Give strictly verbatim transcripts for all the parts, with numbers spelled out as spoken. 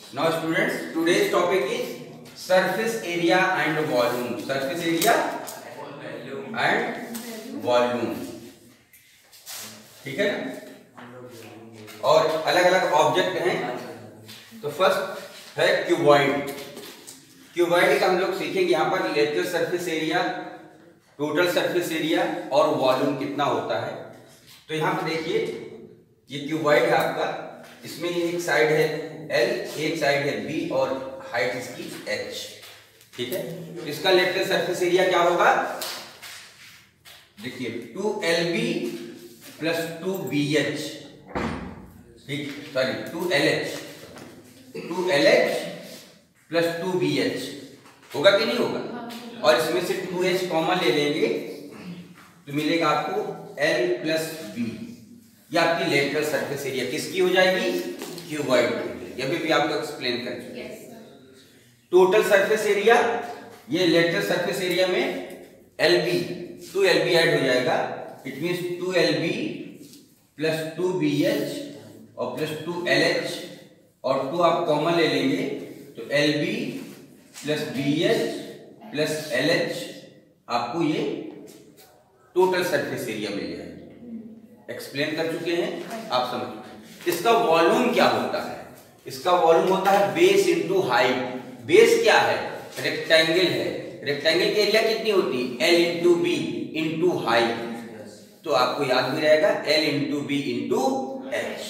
Now students, today's topic is surface area and volume. Surface area and volume. ठीक है ना? और अलग अलग ऑब्जेक्ट हैं. तो फर्स्ट है क्यूबॉइड. क्यूबॉइड का हम लोग सीखेंगे यहाँ पर lateral surface area, total surface area और वॉल्यूम कितना होता है. तो यहाँ पर देखिए ये क्यूबॉइड है आपका. इसमें एक साइड है L, एक साइड है B और हाइट इसकी H. ठीक है. इसका लेटरल सरफेस एरिया क्या होगा? देखिए two l b plus two b h. ठीक, sorry two l h two l h plus two b h होगा कि नहीं होगा? और इसमें से टू एच कॉमन ले लेंगे तो मिलेगा आपको L प्लस बी. ये आपकी लेटरल सरफेस एरिया किसकी हो जाएगी? क्यूबॉइड की. ये भी, भी आपको एक्सप्लेन कर चुके हैं. टोटल सरफेस एरिया, ये लेटरल सरफेस एरिया में l b two l b add हो जाएगा. It means two l b plus two b h और प्लस टू एल एच और टू आप कॉमन ले लेंगे तो l b plus b h plus l h आपको ये टोटल सरफेस एरिया मिल जाएगा. एक्सप्लेन कर चुके हैं, आप समझ. इसका वॉल्यूम क्या होता है? इसका वॉल्यूम होता है बेस इंटू हाइट. बेस क्या है? रेक्टेंगल है. रेक्टेंगल की एरिया कितनी होती है? L into B into height. तो आपको याद भी रहेगा l into B into h.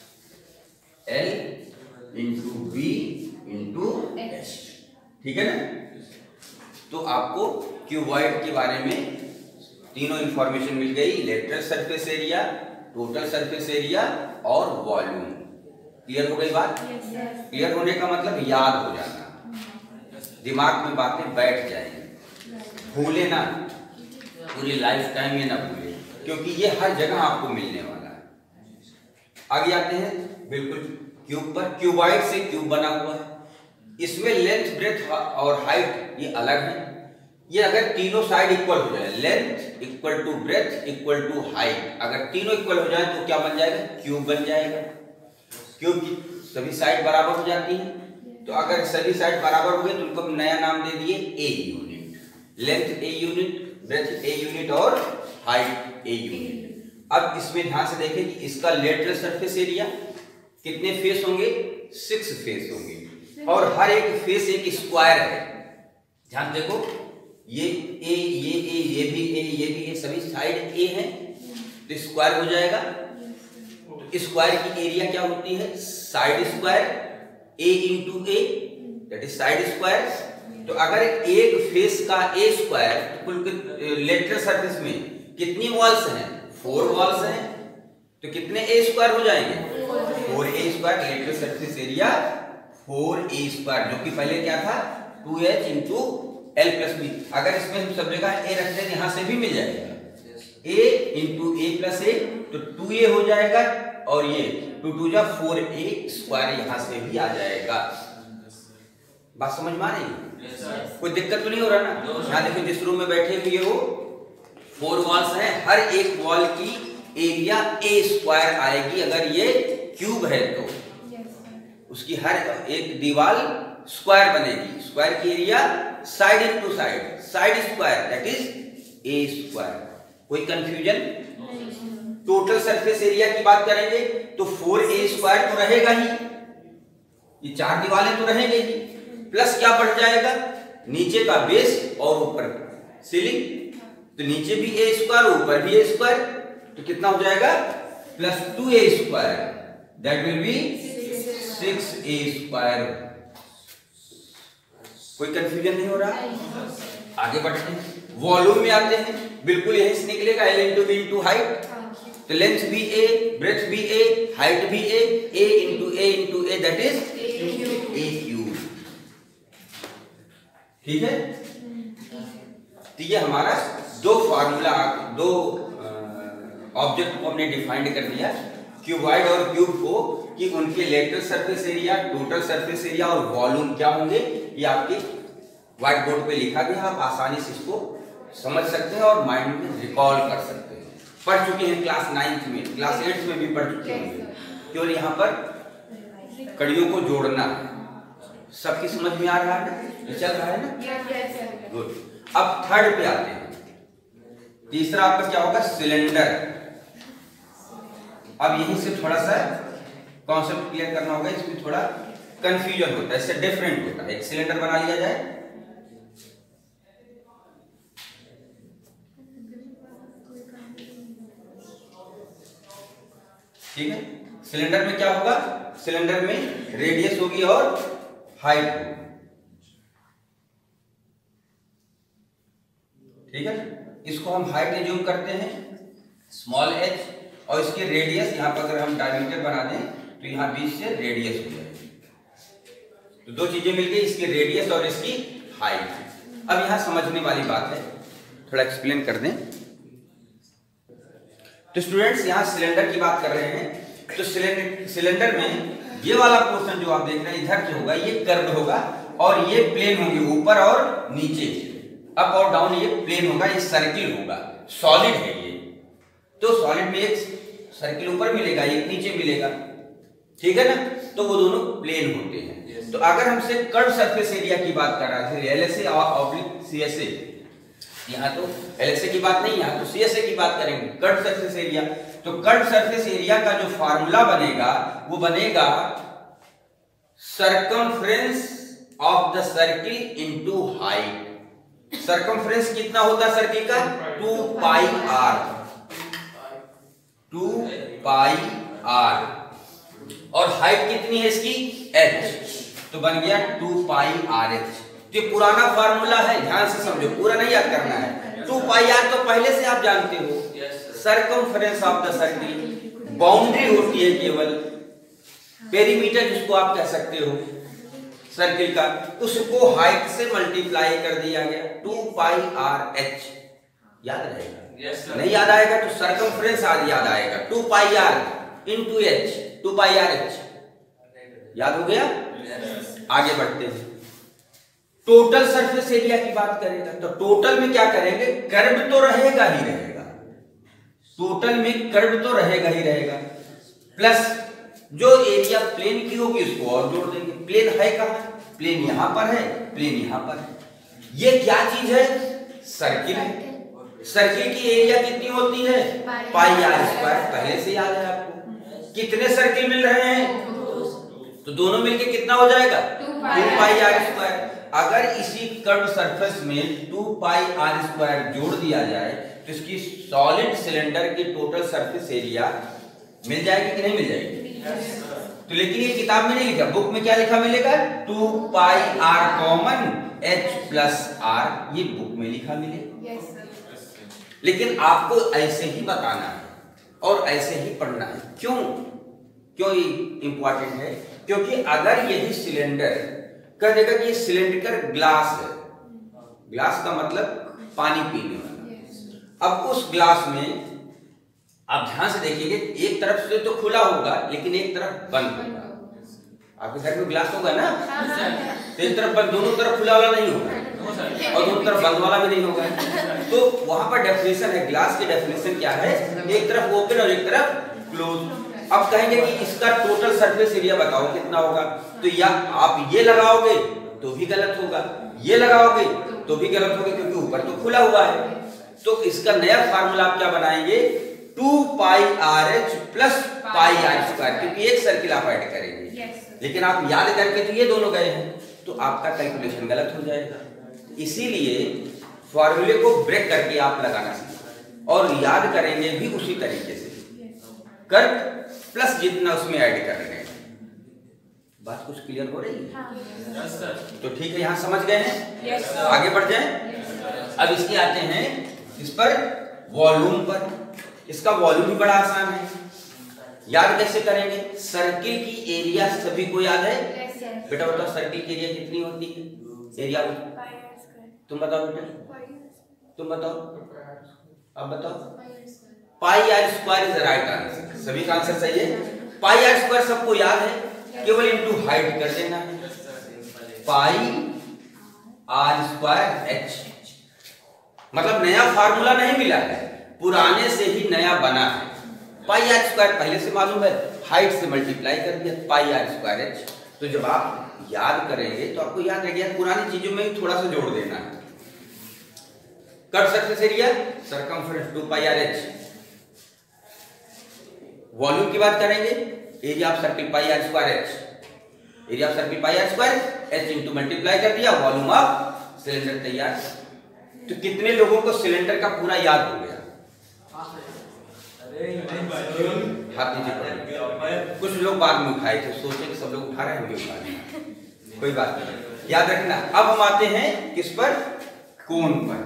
L into B into h. ठीक है ना? तो आपको क्यूबॉइड के बारे में तीनों इंफॉर्मेशन मिल गई. Lateral surface area, total surface area और वॉल्यूम. क्लियर हो गई बात? क्लियर yes, होने का मतलब याद हो जाना, दिमाग में बातें बैठ जाएंगी. भूले ना, पूरी लाइफ टाइम में ना भूले, क्योंकि ये हर जगह आपको मिलने वाला है. आगे आते हैं बिल्कुल क्यूब पर. क्यूबॉइड से क्यूब बना हुआ है. इसमें लेंथ, ब्रेथ और हाइट ये अलग है. ये अगर तीनों साइड इक्वल हो जाए, length equal to breadth equal to height, अगर तीनों इक्वल हो जाए तो क्या बन जाएगा? क्यूब बन जाएगा. क्यूब की सभी साइड बराबर हो जाती हैं. तो अगर सभी साइड बराबर हो गए तो उनको नया नाम दे दिए a unit. Length a unit, breadth a unit और हाइट ए यूनिट. अब इसमें ध्यान से देखें कि इसका लेटरल सरफेस एरिया कितने फेस होंगे? सिक्स फेस होंगे और हर एक फेस एक स्क्वायर है. ध्यान देखो, ये ए, ये ए, ये भी ए, ये भी ए, सभी साइड ए हैं तो स्क्वायर हो जाएगा. तो स्क्वायर की एरिया क्या होती है? Side square. A into A that is side square. तो अगर एक फेस का ए स्क्वायर, कुल लेटरल सरफेस में कितनी वॉल्स हैं? फोर वॉल्स हैं. तो कितने ए स्क्वायर हो जाएंगे? Four a square. Lateral surface area four a square, जो कि पहले क्या था? Two h into l plus b. अगर इसमें हम सब जगह ए रखते हैं यहां से भी मिल जाएगा. ए इंटू ए प्लस ए तो टू ए हो जाएगा और ये टू टू जा फोर ए स्क्वायर यहां से भी आ जाएगा. बात समझ में आ रही है? कोई दिक्कत तो नहीं हो रहा ना? यहाँ देखो जिस रूम में बैठे हुए हो फोर वॉल्स हैं, हर एक वॉल की एरिया ए स्क्वायर आएगी. अगर ये क्यूब है तो उसकी हर एक दीवार स्क्वायर बनेगी. स्क्वायर की area side into side, side square that is a square. कोई कंफ्यूजन? टोटल सरफेस एरिया की बात करेंगे तो फोर ए स्क्वायर तो रहेगा ही, ये चार दीवारें तो रहेंगे ही, प्लस क्या बढ़ जाएगा? नीचे का बेस और ऊपर सीलिंग. तो नीचे भी ए स्क्वायर, ऊपर भी ए स्क्वायर, तो कितना हो जाएगा? Plus two a square that will be six a square. कोई कंफ्यूजन नहीं हो रहा? आगे बढ़ते हैं. वॉल्यूम में आते हैं. बिल्कुल यही से निकलेगा L into B into height. तो लेंथ भी ए, ब्रेथ भी ए, हाइट भी A. A into A into A that is a cube. ठीक है. तो ये हमारा दो फार्मूला, दो ऑब्जेक्ट को हमने डिफाइंड कर दिया, क्यूबॉइड और क्यूब को, कि उनके lateral surface area, total surface area और वॉल्यूम क्या होंगे. ये आपके व्हाइट बोर्ड पे लिखा गया. आप आसानी से इसको समझ सकते हैं और माइंड में रिकॉल कर सकते हैं. पढ़ चुके हैं क्लास नाइन्थ में, क्लास एट्थ में भी पढ़ चुके हैं. केवल यहाँ पर कड़ियों को जोड़ना है. सबकी समझ में आ रहा है ना, ये चल रहा है ना? गुड। अब थर्ड पे आते हैं। तीसरा आपका क्या होगा? सिलेंडर। अब यहीं से थोड़ा सा कॉन्सेप्ट क्लियर करना होगा, इसमें थोड़ा कंफ्यूजन होता है, इससे डिफरेंट होता है। एक सिलेंडर बना लिया जाए। ठीक है, सिलेंडर में क्या होगा? सिलेंडर में रेडियस होगी और हाइट होगी। ठीक है, इसको हम हाइट एज्यूम करते हैं स्मॉल एच, और इसकी रेडियस यहां पर अगर हम डायमीटर बना दें तो यहां बीच से रेडियस हो जाएगी। तो दो चीजें मिल गई, इसकी रेडियस और इसकी हाइट। अब यहां समझने वाली बात है, थोड़ा एक्सप्लेन कर दें। तो स्टूडेंट्स यहां सिलेंडर की बात कर रहे हैं, तो सिलेंडर सिलेंडर में ये वाला पोर्शन जो आप देख रहे हैं इधर जो होगा ये कर्व होगा, और ये प्लेन होंगे ऊपर और नीचे, अप और डाउन ये प्लेन होगा, ये सर्किल होगा, सॉलिड है ये। तो सॉलिड में एक सर्किल ऊपर मिलेगा, एक नीचे मिलेगा, ठीक है ना? तो वो दोनों प्लेन होते हैं। तो अगर हमसे कर्व सरफेस एरिया की बात कर रहा है, एलएसए ऑब्लिक सीएसए, यहाँ तो एलएसए की बात नहीं, यहाँ तो सीएसए की बात करेंगे, कर्व सरफेस एरिया। तो कर्व सरफेस एरिया का जो फार्मूला बनेगा वो बनेगा circumference of the circle into height. Circumference कितना होता है सर्किल का? Two pi r, two pi r, और हाइट कितनी है इसकी? एच, तो बन गया टू पाई आर एच। ये पुराना फार्मूला है, ध्यान से समझो, पूरा नहीं याद करना है। टू पाई आर तो पहले से आप जानते हो, circumference of the circle, boundary होती है केवल, पेरीमीटर जिसको आप कह सकते हो सर्किल का, उसको हाइट से मल्टीप्लाई कर दिया गया, टू पाई आर एच। याद रहेगा? yes, नहीं याद आएगा तो सरकमफ्रेंस आज याद आएगा, two pi r into h, two pi r h. याद हो गया? yes. आगे बढ़ते हैं। टोटल सरफेस एरिया की बात करेगा तो टोटल में क्या करेंगे? कर्व तो रहेगा ही रहेगा, टोटल में कर्व तो रहेगा ही रहेगा, प्लस जो एरिया प्लेन की होगी उसको और जोड़ देंगे। प्लेन है कहां? प्लेन यहां पर है, प्लेन यहां पर है। ये क्या चीज है? सर्किल है। सर्किल की एरिया कितनी होती है? पाई आर स्क्वायर, पहले से याद है आपको। कितने सर्किल मिल रहे हैं? तो दोनों मिलके कितना हो जाएगा? Two pi r square. अगर इसी कर्व सरफेस में टू पाई आर स्क्वायर जोड़ दिया जाए तो इसकी सॉलिड सिलेंडर की टोटल सरफेस एरिया मिल जाएगी कि नहीं मिल जाएगी? yes. तो लेकिन ये किताब में नहीं लिखा, बुक में क्या लिखा मिलेगा? Two pi r common h plus r, ये बुक में लिखा मिलेगा। yes, लेकिन आपको ऐसे ही बताना है और ऐसे ही पढ़ना है। क्यों क्यों ये इंपॉर्टेंट है? क्योंकि अगर यही सिलेंडर कह देगा कि ये सिलेंड्रिकल ग्लास है, ग्लास का मतलब पानी पीने वाला, अब उस ग्लास में आप ध्यान से देखिएगा, एक तरफ से तो खुला होगा लेकिन एक तरफ बंद होगा। आपके घर में ग्लास होगा ना, तो एक तरफ बंद, दोनों तरफ खुला वाला नहीं होगा और दोनों तरफ बंद वाला भी नहीं होगा। तो वहां पर डेफिनेशन है, ग्लास की डेफिनेशन क्या है? एक तरफ ओपन और एक तरफ क्लोज। अब कहेंगे कि इसका टोटल सरफेस एरिया बताओ कितना होगा, तो या आप ये लगाओगे तो भी गलत होगा, ये लगाओगे तो भी गलत होगा, क्योंकि ऊपर तो खुला हुआ है। तो इसका नया फार्मूला आप क्या बनाएंगे? Two pi r h plus pi r square, क्योंकि एक सर्किल आप ऐड करेंगे। yes. लेकिन आप याद करके तो ये दोनों गए हैं, तो आपका कैलकुलेशन गलत हो जाएगा। इसीलिए फॉर्मूले को ब्रेक करके आप लगाना सीखें और याद करेंगे भी उसी तरीके से, कर प्लस जितना उसमें ऐड कर रहे हैं। बात कुछ क्लियर हो रही है? yes, तो ठीक है, यहां समझ गए हैं? yes, आगे बढ़ जाएं। yes, अब इसके आते हैं इस पर वॉल्यूम पर। इसका वॉल्यूम भी बड़ा आसान है, याद कैसे करेंगे? सर्किल की एरिया सभी को याद है? yes, बेटा बताओ सर्किल की एरिया कितनी होती है? एरिया तुम बताओ बेटा, तुम बताओ, अब बताओ। Pi r square is the right answer, सभी का आंसर सही है। पाई आर स्क्वायर सबको याद है, केवल इनटू हाइट कर देना है, पाई आर स्क्वायर एच। मतलब नया फार्मूला नहीं मिला है, पुराने से ही नया बना है। पाई आर स्क्वायर पहले से मालूम है, हाइट से मल्टीप्लाई कर दिया, पाई आर स्क्वायर एच। तो तो जब आप याद करेंगे तो आपको याद रहेगा पुरानी चीजों में ही थोड़ा सा जोड़ देना है। Cut surface area circumference two pi r h. Volume की बात करेंगे, area of circle pi r square h, area of circle pi r square h into multiply कर दिया, वॉल्यूम ऑफ सिलेंडर तैयार। तो कितने लोगों को सिलेंडर का पूरा याद हो गया? हाथ नीचे करो। कुछ लोग बाद में उठाए थे, सोचे कि सब लोग उठा रहे हैं, हम भी उठा रहे हैं, कोई बात नहीं, याद रखना। अब हम आते हैं किस पर? कोन पर।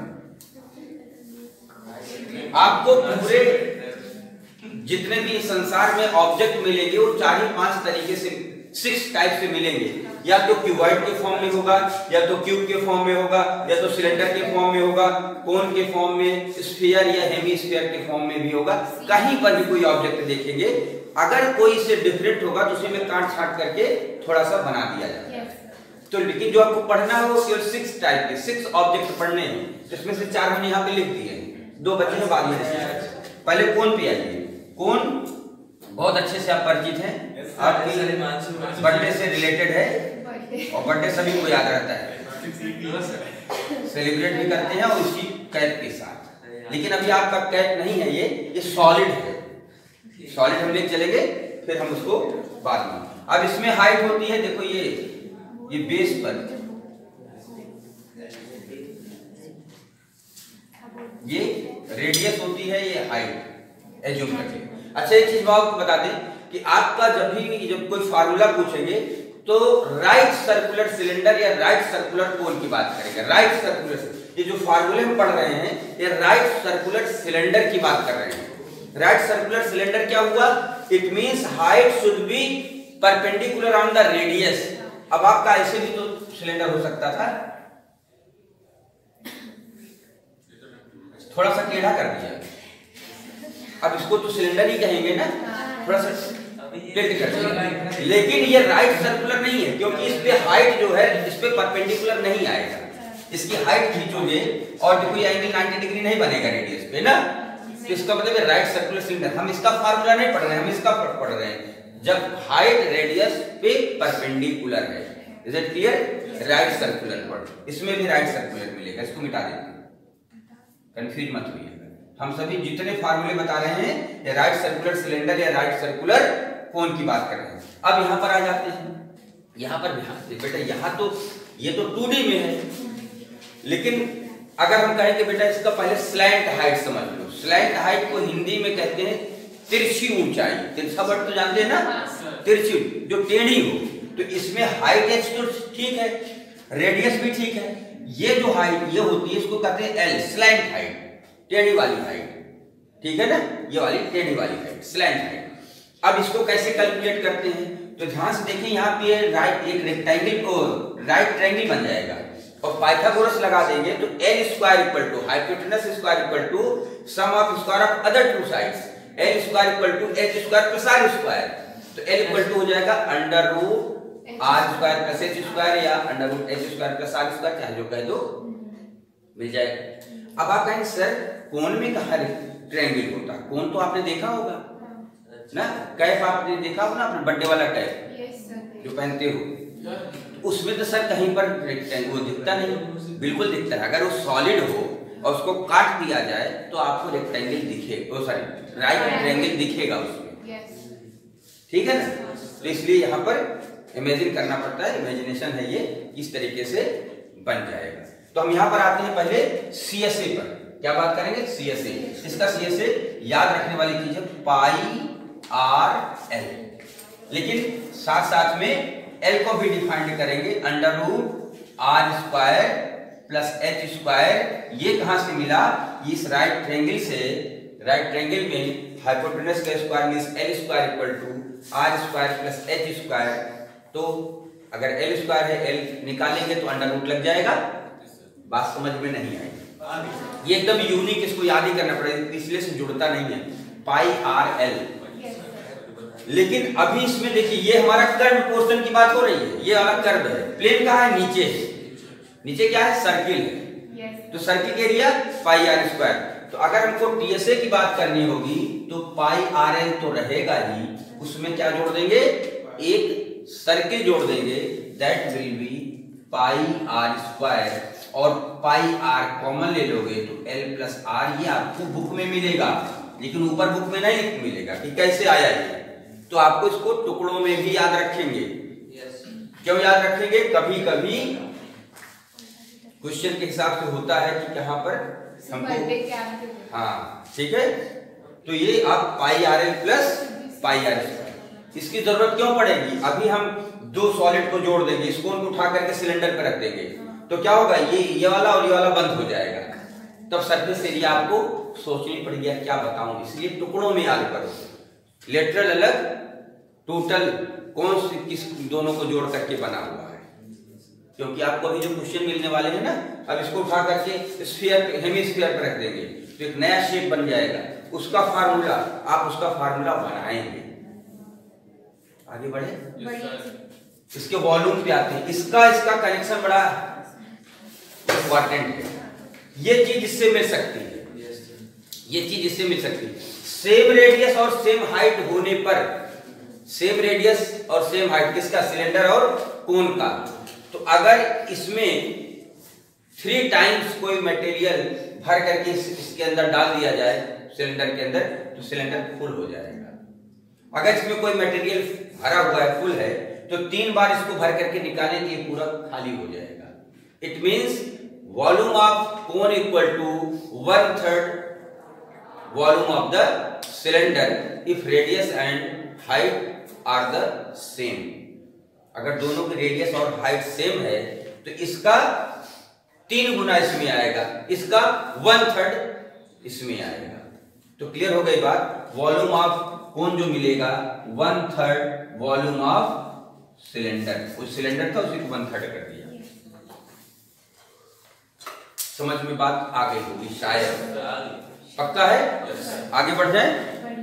आपको पूरे जितने भी संसार में ऑब्जेक्ट मिलेंगे वो चार ही पांच तरीके से, सिक्स टाइप से मिलेंगे। या तो क्यूबॉइड के फॉर्म में होगा, या तो क्यूब के फॉर्म में होगा, या तो सिलेंडर के फॉर्म में होगा, कोन के फॉर्म में, स्फीयर या हेमीस्फीयर के फॉर्म में भी होगा। कहीं पर भी कोई ऑब्जेक्ट देखेंगे, अगर कोई इससे डिफरेंट होगा तो उसे में काट छाट करके थोड़ा सा बना दिया जाए। तो लेकिन जो आपको पढ़ना है वो केवल सिक्स टाइप के, सिक्स ऑब्जेक्ट पढ़ने हैं, जिसमें से चार हमने यहाँ पे लिख दिए हैं, दो बच्चे हैं बाद में। पहले कोन पे आइए। कोन बहुत अच्छे से आप परिचित हैं, आपकी बर्थडे से रिलेटेड है और बर्थडे सभी को याद रहता है, सेलिब्रेट भी करते हैं और उसकी कैप के साथ। लेकिन अभी आपका कैप नहीं है, ये ये सॉलिड है, सॉलिड हम लेके चलेंगे, फिर हम उसको बाद में। अब इसमें हाइट होती है, देखो ये ये बेस पर ये रेडियस होती है, ये हाइट एज्यूम करके। अच्छा एक चीज मैं आपको बता दें कि आपका जब भी जब कोई फार्मूला पूछेंगे तो राइट सर्कुलर सिलेंडर या राइट सर्कुलर कोन की बात करेंगे। राइट सर्कुलर, ये जो फार्मूले हम पढ़ रहे हैं ये राइट सर्कुलर सिलेंडर की बात कर रहे हैं। राइट सर्कुलर सिलेंडर क्या हुआ? It means height should be perpendicular on the radius. अब आपका ऐसे भी तो सिलेंडर हो सकता था, थोड़ा सा टेढ़ा कर दिया, अब इसको तो सिलेंडर ही कहेंगे ना, थोड़ा सा टिल्ट कर दिया। लेकिन ये राइट सर्कुलर नहीं है, क्योंकि इस पे हाइट जो है इस पे परपेंडिकुलर नहीं आएगा। इसकी हाइट खींचोगे और देखो ये एंगल नब्बे डिग्री नहीं बनेगा रेडियस पे ना, तो इसका मतलब है राइट सर्कुलर सिलेंडर। हम इसका फार्मूला नहीं पढ़ रहे हैं, हम इसका पढ़ रहे हैं जब हाइट रेडियस पे परपेंडिकुलर है। Is it clear? Right circular word, इसमें भी राइट सर्कुलर मिलेगा, इसको मिटा देते हैं, कंफ्यूज मत होइए। हम सभी जितने फार्मूले बता रहे हैं ये राइट सर्कुलर सिलेंडर या राइट सर्कुलर कोन की बात कर रहे हैं। अब यहां पर आ जाते हैं, यहां पर बेटा यहां तो ये तो टू डी में है, लेकिन अगर हम कहें कि बेटा इसका पहले स्लैंट हाइट समझ लो। स्लैंट हाइट को हिंदी में कहते हैं तिरछी ऊंचाई। तिरछा वर्ड तो जानते हैं ना, तिरछी जो टेढ़ी हो। तो इसमें हाइट एच तो ठीक है, रेडियस भी ठीक है, ये जो हाइट ये होती है इसको कहते हैं एल, स्लैंट हाइट, टेढ़ी वाली हाइट, ठीक है ना, ये वाली टेढ़ी वाली हाइट, स्लैंट हाइट। अब इसको कैसे कैलकुलेट करते हैं? तो ध्यान से देखिए, यहाँ पे राइट एक रेक्टेंगल को राइट ट्रायंगल बन जाएगा और पाइथागोरस लगा देंगे तो l square equal to hypotenuse square equal to sum of square of other two sides, l square equal to h square plus r square. तो एल इक्वल टू हो जाएगा under root are square plus H square या under root h square plus r square, चाहे जो कह दो मिल जाएगा। अब आप कहेंगे सर कोन में कहाँ ट्रायंगल होता है? कोन तो आपने देखा होगा ना, कैप आपने देखा होगा ना, अपने बर्थडे वाला कैप जो पहनते हो, उसमें तो सर कहीं पर रेक्टेंगल वो दिखता नहीं, बिल्कुल दिखता है। अगर वो सॉलिड हो और उसको काट दिया जाए तो आपको रेक्टेंगल दिखेगा, सॉरी राइट ट्रायंगल दिखेगा उसमें, ठीक है ना। तो इसलिए यहाँ पर इमेजिन करना पड़ता है, इमेजिनेशन है ये, इस तरीके से बन जाएगा। तो हम यहाँ पर आते हैं पहले सीएसए पर। क्या बात करेंगे? सीएसए। इसका सीएसए याद रखने वाली चीज है पाई आर एल, लेकिन साथ साथ में एल को भी डिफाइंड करेंगे, under root are square plus H square. ये कहां से मिला? इस राइट ट्रायंगल से। राइट ट्रायंगल में हाइपोटेनस का square means l square equal to r square plus H square. तो अगर एल स्क्वायर है, एल निकालेंगे तो अंडर रूट लग जाएगा। बात समझ में नहीं आएगी, ये एकदम यूनिक, इसको याद ही करना पड़ेगा, इसलिए से जुड़ता नहीं है, पाई आर एल। लेकिन अभी इसमें देखिए ये हमारा कर्व पोर्शन की बात हो रही है, ये वाला कर्व है, प्लेन कहाँ है? नीचे है। नीचे क्या है? सर्किल है। तो circle area pi r square. तो अगर हमको टीएसए की बात करनी होगी तो पाई आर एल तो रहेगा ही, उसमें क्या जोड़ देंगे? एक सर्किल जोड़ देंगे, that will be pi r square, और पाई आर कॉमन ले लोगे तो एल प्लस आर, ये आपको बुक में मिलेगा, लेकिन ऊपर बुक में नहीं मिलेगा कि कैसे आया ये, तो आपको इसको टुकड़ों में भी याद रखेंगे। क्यों याद रखेंगे? कभी कभी क्वेश्चन के हिसाब से होता है कि कहां पर हमको, हाँ ठीक है, तो ये आप pi r l plus pi r square, इसकी जरूरत क्यों पड़ेगी? अभी हम दो सॉलिड को जोड़ देंगे, इसको उठा करके सिलेंडर पर रख देंगे, तो क्या होगा, ये ये वाला और ये वाला बंद हो जाएगा, तब सरफेस एरिया आपको सोचनी पड़ेगी क्या बताऊं, इसलिए टुकड़ों में याद करो। लेटरल अलग, टोटल कौन से किस दोनों को जोड़ करके बना हुआ है, क्योंकि आपको अभी जो क्वेश्चन मिलने वाले हैं ना, अब इसको उठा करके स्फीयर हेमिस्फीयर पर रख देंगे तो एक नया शेप बन जाएगा, उसका फार्मूला आप उसका फार्मूला बनाएंगे। आगे बढ़े, इसके वॉल्यूम पे आते हैं, इसका इसका कनेक्शन बड़ा इंपॉर्टेंट है, ये चीज इससे मिल सकती है, ये चीज इससे मिल सकती है। सेम रेडियस और सेम हाइट होने पर, सेम रेडियस और सेम हाइट किसका, सिलेंडर और कोन का, तो अगर इसमें थ्री टाइम्स कोई मटेरियल भर करके इस, इसके अंदर डाल दिया जाए सिलेंडर के अंदर, तो सिलेंडर फुल हो जाएगा। अगर इसमें कोई मटेरियल भरा हुआ है, फुल है, तो तीन बार इसको भर करके निकालें तो ये पूरा खाली हो जाएगा। It means volume of cone equal to one third volume of the cylinder if radius and height are the same. अगर दोनों की रेडियस और हाइट सेम है तो इसका तीन गुना इसमें आएगा, इसका वन थर्ड इसमें आएगा। तो क्लियर हो गई बात, वॉल्यूम ऑफ कोन जो मिलेगा one third volume of cylinder, उस सिलेंडर था उसी को वन थर्ड कर दिया। समझ में बात आ गई होगी शायद, पक्का है? आगे बढ़ जाए।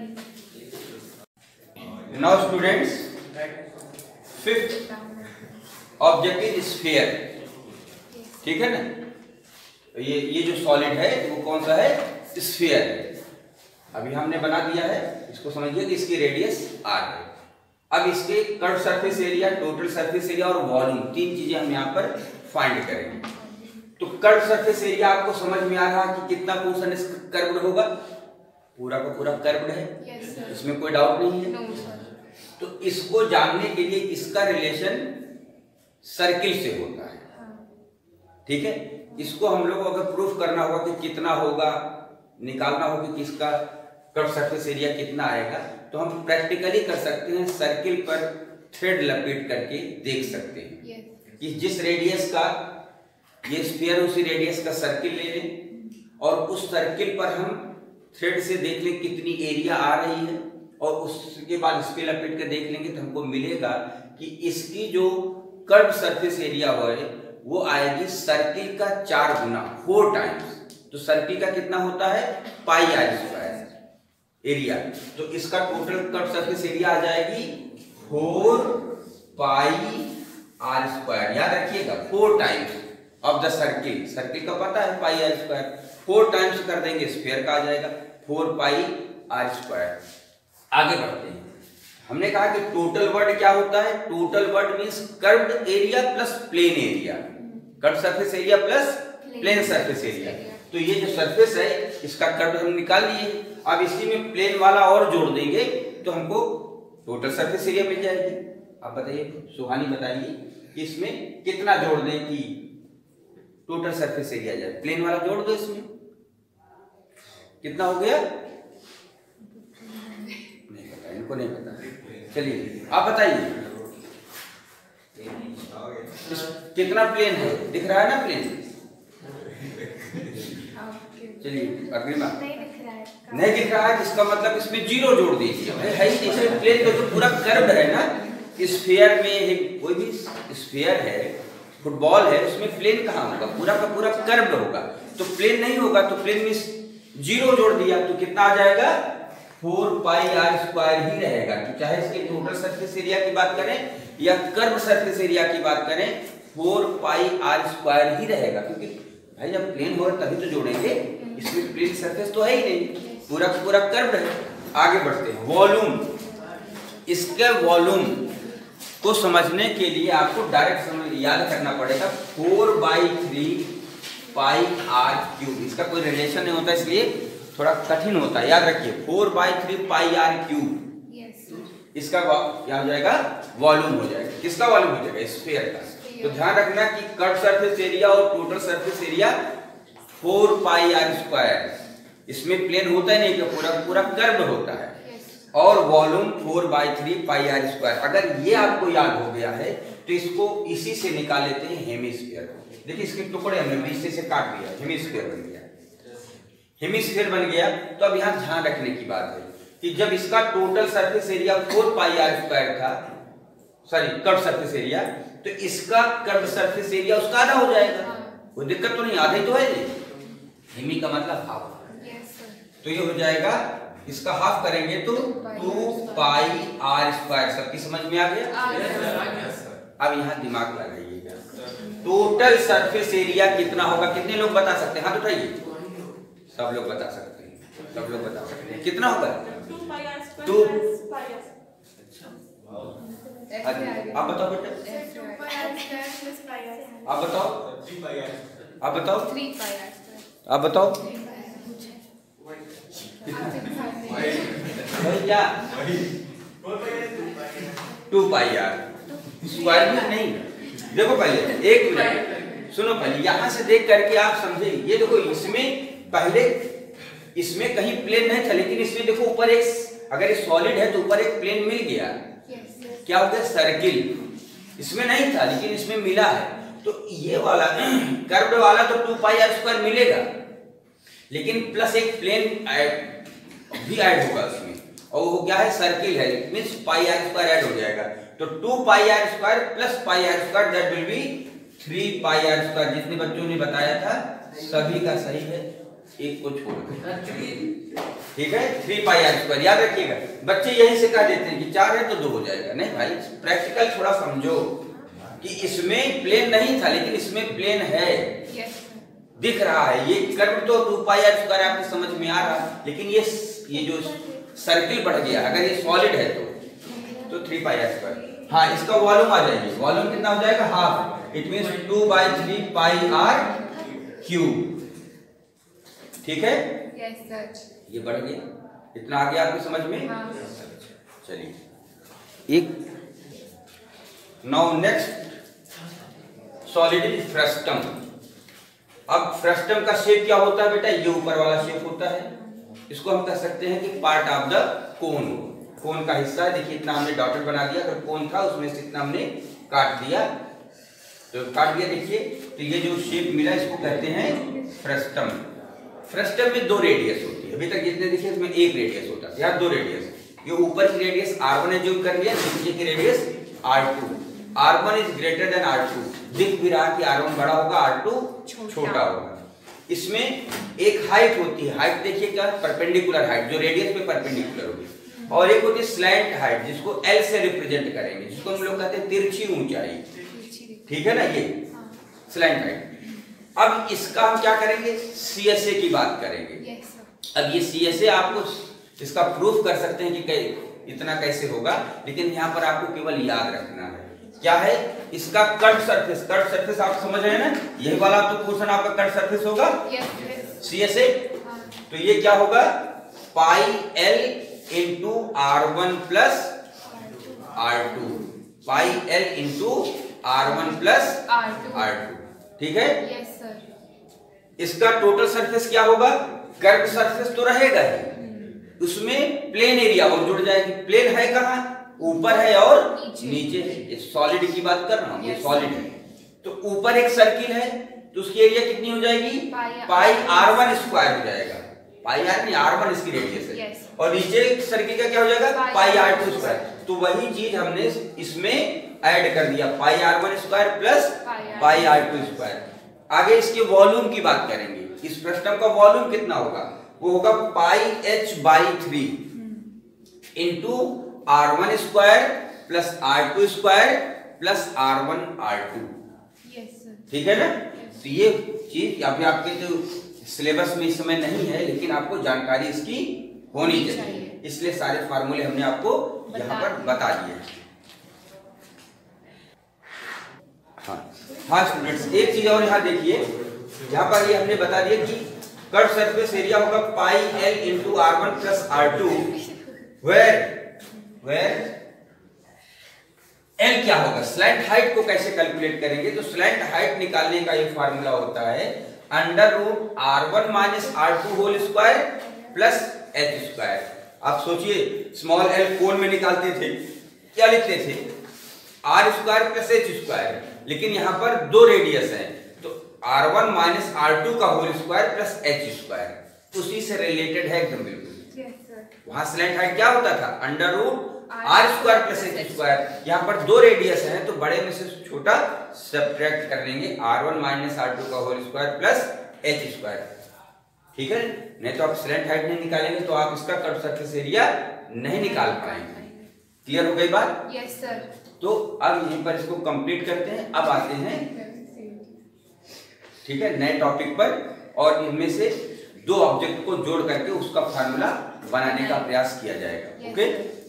Now students, fifth object is sphere, ठीक है ना, तो ये ये जो सॉलिड है वो कौन सा है, स्फीयर। अभी हमने बना दिया है, इसको समझिए कि इसकी रेडियस आर है। अब इसके curve surface area, total surface area और वॉल्यूम, तीन चीजें हम यहाँ पर फाइंड करेंगे। तो कर्व सरफेस एरिया आपको समझ में आ रहा कि कितना पोर्शन इसका कर्व्ड होगा, पूरा का पूरा कर्व्ड है, yes, इसमें कोई डाउट नहीं है। no, तो इसको जानने के लिए इसका रिलेशन सर्किल से होता है, ठीक है। इसको हम लोग अगर प्रूफ करना होगा कि कितना होगा, निकालना होगा कि इसका कर्व सरफेस एरिया कितना आएगा, तो हम प्रैक्टिकली कर सकते हैं, सर्किल पर थ्रेड लपेट करके देख सकते हैं yes. कि जिस रेडियस का ये स्फीयर, उसी रेडियस का सर्किल ले लें और उस सर्किल पर हम थ्रेड से देख लें कितनी एरिया आ रही है, और उसके बाद इस पे लपेट कर देख लेंगे तो हमको मिलेगा कि इसकी जो कर्व सरफेस एरिया है वो आएगी सर्किल का चार गुना, फोर टाइम्स। तो सर्किल का कितना होता है, पाई आर स्क्वायर एरिया, तो इसका टोटल कर्व सरफेस एरिया आ जाएगी फोर पाई आर स्क्वायर। याद रखिएगा, four times of the circle, circle का पता है pi r square, four times कर देंगे स्फीयर का आ जाएगा फोर पाई आर स्क्वायर। आगे बढ़ते हैं, हमने कहा कि टोटल वर्ड क्या होता है, total word means curved area plus plane area, curve surface area plus plane surface area. तो ये जो सरफेस है इसका कर्व हम निकाल लिए, अब इसी में प्लेन वाला और जोड़ देंगे तो हमको टोटल सरफेस एरिया मिल जाएगी। अब बताइए सुहानी, बताइए कि इसमें कितना जोड़ दें कि टोटल सरफेस एरिया जाए, प्लेन वाला जोड़ दो, इसमें कितना हो गया, नहीं पता, इनको नहीं पता। चलिए आप बताइए कितना प्लेन है, दिख रहा है ना प्लेन? चलिए अगली बात, नहीं दिख रहा है, इसका मतलब इसमें जीरो जोड़ दीजिए, है ही नहीं प्लेन, तो पूरा कर्व है ना। स्फीयर में कोई भी स्फीयर है, फुटबॉल है, उसमें प्लेन कहाँ होगा, पूरा का पूरा कर्व होगा, तो प्लेन नहीं होगा, तो प्लेन में जीरो जोड़ दिया तो कितना आ जाएगा, फोर पाई आर स्क्वायर ही रहेगा। तो चाहे इसके टोटल सरफेस एरिया की बात करें या कर्व सरफेस एरिया की बात करें, फोर पाई आर स्क्वायर ही रहेगा, क्योंकि भाई जब प्लेन होगा तभी तो जोड़ेंगे, इसमें प्लेन सरफेस तो है ही नहीं, पूरा पूरा कर्व है। आगे बढ़ते हैं, वॉल्यूम, इसका वॉल्यूम को समझने के लिए आपको डायरेक्ट समझ याद करना पड़ेगा four by three pi r cube. इसका कोई रिलेशन नहीं होता इसलिए थोड़ा कठिन होता है, याद रखिए four by three pi r cube. इसका क्या हो जाएगा? वॉल्यूम हो जाएगा। किसका वॉल्यूम हो जाएगा? स्फीयर का। तो ध्यान रखना कि कट सरफेस एरिया और total surface area four pi r square. इसमें प्लेन होता ही नहीं, कि पूरा पूरा कर्व होता है, और volume four by three pi r square. अगर ये आपको याद हो गया है तो इसको इसी से निकाल लेते हैं हेमिस्फीयर। देखिए इसके टुकड़े हमने बीच से काट दिया, हेमिस्फीयर बन गया। हेमिस्फीयर बन गया तो अब यहाँ ध्यान रखने की बात है कि जब इसका total surface area four pi r square था, सॉरी कर्व सरफेस एरिया, तो इसका कर्व सरफेस एरिया उसका आधा हो जाएगा। कोई दिक्कत तो नहीं, आधा ही तो है ये। हेमी का मतलब हाफ, तो ये हो जाएगा, इसका हाफ करेंगे तो टू पाई आर स्क्वायर। सबकी समझ में आ गया? अब यहाँ दिमाग लगाइएगा, टोटल सरफेस एरिया कितना होगा? कितने लोग बता सकते हैं? हाथ उठाइए। सब लोग बता सकते हैं, सब लोग बता सकते हैं। कितना होगा? टू। आप बताओ बेटा, आप बताओ, आप बताओ, आप बताओ क्या? टू पाई आर स्क्वायर में नहीं। देखो पहले एक मिनट सुनो, पहले यहां से देख करके आप समझे। ये देखो इसमें पहले इसमें कहीं प्लेन नहीं था, लेकिन इसमें देखो ऊपर एक, अगर ये सॉलिड है तो ऊपर एक प्लेन मिल गया। क्या हो गया? सर्किल। इसमें नहीं था लेकिन इसमें मिला है, तो ये वाला कर्व वाला तो टू पाई आर स्क्वायर मिलेगा, लेकिन प्लस एक प्लेन भी ऐड होगा उसमें, और वो क्या है? सर्किल है, means pi r square add हो जाएगा। तो two pi r square plus pi r square that will be three pi r square. जितने बच्चों ने बताया था सभी का सही है, एक को छोड़, ठीक है? थ्री पाई आर स्क्वायर याद रखिएगा। बच्चे यही से कह देते हैं कि चार है तो दो हो जाएगा। नहीं भाई, प्रैक्टिकल थोड़ा समझो कि इसमें प्लेन नहीं था लेकिन इसमें प्लेन है, दिख रहा है। ये कर्व तो टू पाई आर स्क्वायर आपको समझ में आ रहा है, लेकिन ये ये जो सर्किल बढ़ गया, अगर ये सॉलिड है तो तो थ्री पाई आर स्क्वायर। हाँ, इसका वॉल्यूम आ जाएगी। वॉल्यूम कितना हो जाएगा? Half. It means two by three pi r cube. ठीक है? Yes sir. ये बढ़ गया, इतना आ गया आपको समझ में? हाँ। चलिए एक now next solid is frustum. अब फ्रस्टम का शेप क्या होता है बेटा? ये ऊपर वाला शेप होता है। इसको हम कह सकते हैं कि part of the cone, cone का हिस्सा है। देखिए इतना हमने डॉटेड बना दिया, अगर कोन था उसमें से इतना हमने काट दिया, तो काट दिया। देखिए तो ये जो शेप मिला इसको कहते हैं फ्रस्टम। फ्रस्टम में दो रेडियस होती है। अभी तक जितने देखिए इसमें एक रेडियस होता है, यहाँ दो रेडियस। ये ऊपर की रेडियस आर वन है, जो कर लिया, नीचे की radius r two. R one is greater than r two. दिख भी रहा कि आर वन बड़ा होगा, आर टू छोटा होगा। इसमें एक हाइट होती है, हाइट देखिए क्या? परपेंडिकुलर हाइट, जो रेडियस पे परपेंडिकुलर होगी, और एक होती है स्लैंट हाइट, जिसको एल से रिप्रेजेंट करेंगे, जिसको हम लोग कहते हैं तिरछी ऊंचाई। ठीक है ना? ये स्लैंट हाइट। अब इसका हम क्या करेंगे? सी एस ए की बात करेंगे। अब ये सी एस ए आपको इसका प्रूफ कर सकते हैं कि इतना कैसे होगा, लेकिन यहाँ पर आपको केवल याद रखना है क्या है? इसका कट सरफेस। कट सरफेस आप समझ रहे हैं ना? यही वाला तो पोर्शन आपका कट सरफेस होगा, सी एस ए। तो ये क्या होगा? Pi L into are one plus are two. Pi L into are one plus are two. ठीक है? Yes sir. इसका टोटल सरफेस क्या होगा? कर्व सरफेस तो रहेगा ही, उसमें प्लेन एरिया और जुड़ जाएगी। प्लेन है कहाँ? ऊपर है और नीचे है। ये सॉलिड की बात कर रहा हूँ, ये सॉलिड है। तो ऊपर एक सर्किल है, तो उसकी एरिया कितनी हो जाएगी? पाई आर वन स्क्वायर हो जाएगा। पाई आर नहीं, आर वन इसकी रेडियस है। और नीचे सर्किल का क्या हो जाएगा? Pi r two square. तो वही चीज हमने इसमें ऐड कर दिया, pi r one square plus pi r two square. आगे इसके वॉल्यूम की बात करेंगे। इस फ्रस्टम का वॉल्यूम कितना होगा? वो होगा pi H by three into are one square plus are two square plus R one R two. ठीक है ना? तो ये चीज अभी आपके जो सिलेबस में इस समय नहीं है, लेकिन आपको जानकारी इसकी होनी चाहिए, इसलिए सारे फार्मूले हमने आपको यहाँ पर बता दिए। हाँ हाँ स्टूडेंट्स, एक चीज और यहाँ देखिए, यहाँ पर ये हमने बता दिया कि कर्व सरफेस एरिया होगा pi L into are one plus are two, where where L क्या होगा, स्लैंट हाइट को कैसे कैलकुलेट करेंगे, तो स्लैंट हाइट निकालने का ये फार्मूला होता है under root R one minus R two whole square plus H square. आप सोचिए स्मॉल एल कोण में निकालते थे, क्या लिखते थे, R square plus H square, लेकिन यहाँ पर दो रेडियस है तो R one minus R two का whole square plus H square, उसी से रिलेटेड है एकदम बिल्कुल। वहां स्लैंट हाइट क्या होता था, under root are square plus H square, यहाँ पर दो रेडियस है तो बड़े में से छोटा सब्ट्रैक्ट कर लेंगे, R one minus R two का whole square plus H square, ठीक है। नहीं तो आप स्लैंट हाइट नहीं निकालेंगे तो आप इसका कर्व सरफेस एरिया नहीं निकाल पाएंगे। क्लियर हो गई बात? Yes sir. तो अब यहीं पर इसको कंप्लीट करते हैं, अब आते हैं ठीक है नए टॉपिक पर, और इनमें से दो ऑब्जेक्ट को जोड़ करके उसका फार्मूला बनाने का प्रयास किया जाएगा। ओके।